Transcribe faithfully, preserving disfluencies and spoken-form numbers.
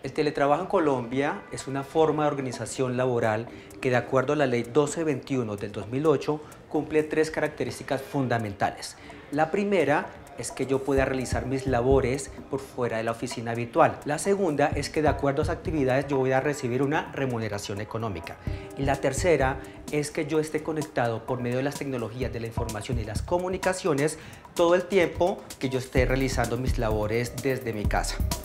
El teletrabajo en Colombia es una forma de organización laboral que, de acuerdo a la Ley doce veintiuno del dos mil ocho, cumple tres características fundamentales. La primera es que yo pueda realizar mis labores por fuera de la oficina habitual. La segunda es que, de acuerdo a esas actividades, yo voy a recibir una remuneración económica. Y la tercera es que yo esté conectado por medio de las tecnologías de la información y las comunicaciones todo el tiempo que yo esté realizando mis labores desde mi casa.